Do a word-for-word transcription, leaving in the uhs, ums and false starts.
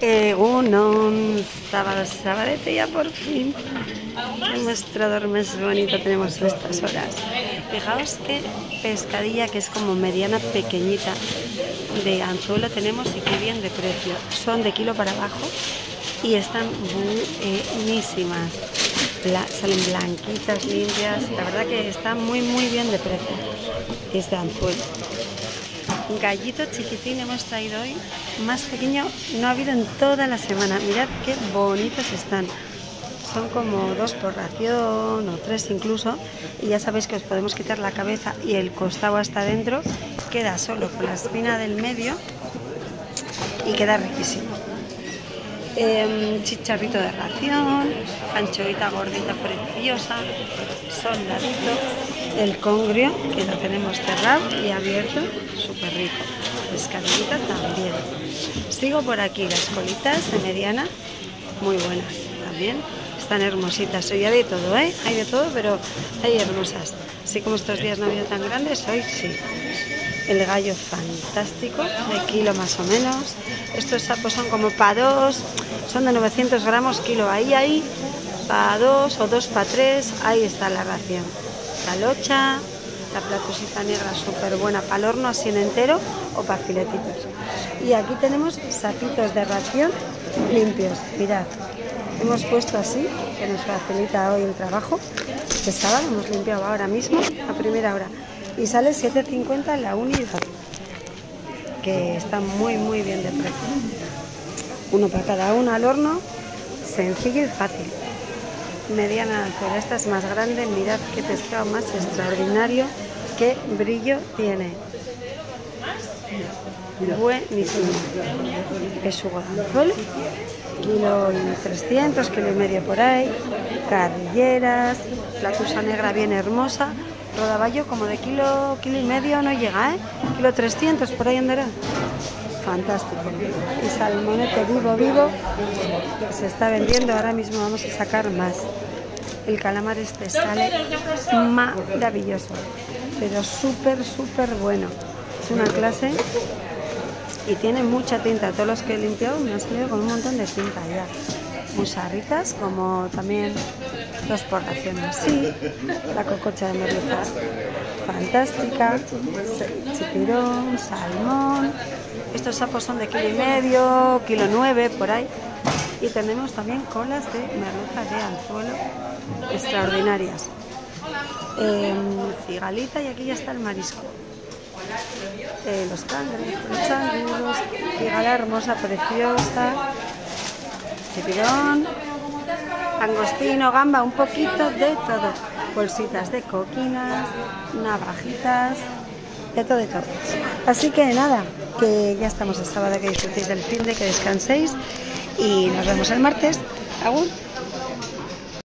Egunon, sábado, sabadete ya por fin. El mostrador más bonito tenemos en estas horas. Fijaos qué pescadilla, que es como mediana, pequeñita, de anzuelo tenemos, y qué bien de precio. Son de kilo para abajo y están buenísimas. Bla, salen blanquitas, limpias. La verdad que está muy muy bien de precio. Es de anzuelo. Gallito chiquitín hemos traído hoy, más pequeño no ha habido en toda la semana. Mirad qué bonitos están. Son como dos por ración o tres incluso, y ya sabéis que os podemos quitar la cabeza y el costado hasta adentro. Queda solo con la espina del medio y queda riquísimo. Eh, chicharrito de ración, anchoita gordita preciosa, soldadito, el congrio que lo tenemos cerrado y abierto, súper rico, pescadita también. Sigo por aquí, las colitas de mediana, muy buenas también, están hermositas. Hoy hay de todo, ¿eh? Hay de todo, pero hay hermosas. Así como estos días no ha habido tan grandes, hoy sí. El gallo fantástico, de kilo más o menos. Estos sapos son como para dos, son de novecientos gramos kilo. Ahí, ahí, para dos o dos para tres, ahí está la ración. La locha, la platusita negra súper buena para el horno, así en entero o para filetitos. Y aquí tenemos sapitos de ración limpios. Mirad, hemos puesto así, que nos facilita hoy el trabajo. De sábado hemos limpiado ahora mismo, a primera hora. Y sale siete cincuenta la unidad, que está muy muy bien de precio. Uno para cada uno al horno, sencillo y fácil. Mediana anzuela, esta es más grande. Mirad qué pescado más extraordinario, qué brillo tiene. Buenísimo. Pechuga de anzuelo, kilo y trescientos, kilo y medio por ahí. Carrilleras, platusa negra bien hermosa. Rodaballo como de kilo, kilo y medio no llega, ¿eh? Kilo trescientos por ahí andará. Fantástico. Y salmonete vivo, vivo, que se está vendiendo. Ahora mismo vamos a sacar más. El calamar este sale maravilloso, pero súper, súper bueno. Es una clase y tiene mucha tinta. Todos los que he limpiado me han salido con un montón de tinta ya. Musarritas, como también dos por ración así. La cococha de merluza fantástica, chipirón, salmón. Estos sapos son de kilo y medio, kilo nueve por ahí. Y tenemos también colas de merluza de anzuelo extraordinarias. Eh, cigalita, y aquí ya está el marisco. Eh, los cangrejos, los changuros, cigala hermosa, preciosa. Chipirón, langostino, gamba, un poquito de todo. Bolsitas de coquinas, navajitas, de todo, de todo. Así que nada, que ya estamos el sábado, que disfrutéis del fin de, que descanséis y nos vemos el martes. Agur.